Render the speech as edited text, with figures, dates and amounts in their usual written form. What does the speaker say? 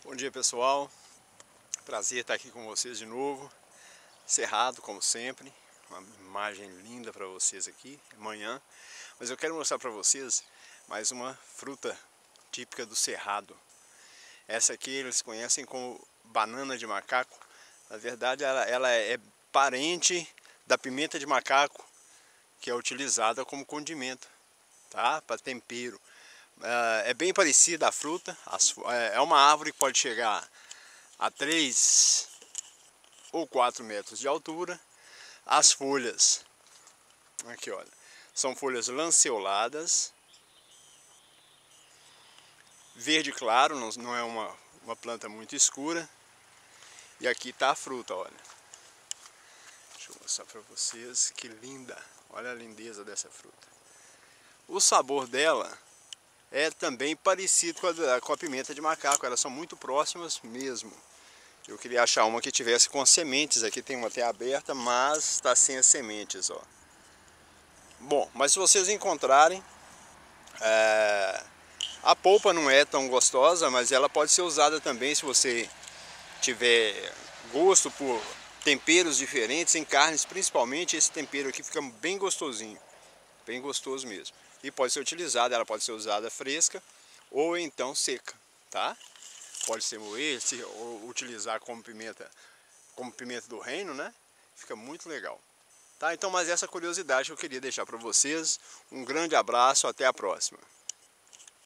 Bom dia, pessoal, prazer estar aqui com vocês de novo. Cerrado, como sempre, uma imagem linda para vocês aqui, amanhã. Mas eu quero mostrar para vocês mais uma fruta típica do Cerrado. Essa aqui eles conhecem como banana de macaco. Na verdade ela é parente da pimenta de macaco, que é utilizada como condimento, tá? Para tempero. É bem parecida a fruta, é uma árvore que pode chegar a 3 ou 4 metros de altura. As folhas, aqui olha, são folhas lanceoladas, verde claro, não é uma planta muito escura. E aqui está a fruta, olha. Deixa eu mostrar para vocês, que linda, olha a lindeza dessa fruta. O sabor dela é também parecido com a pimenta de macaco, elas são muito próximas mesmo. Eu queria achar uma que tivesse com sementes, aqui tem uma até aberta, mas está sem as sementes, ó. Bom, mas se vocês encontrarem, a polpa não é tão gostosa, mas ela pode ser usada também se você tiver gosto por temperos diferentes, em carnes principalmente. Esse tempero aqui fica bem gostosinho, bem gostoso mesmo. E pode ser utilizada, ela pode ser usada fresca ou então seca, tá? Pode ser moer, ou utilizar como pimenta do reino, né? Fica muito legal. Tá? Então, mas essa curiosidade que eu queria deixar para vocês. Um grande abraço, até a próxima.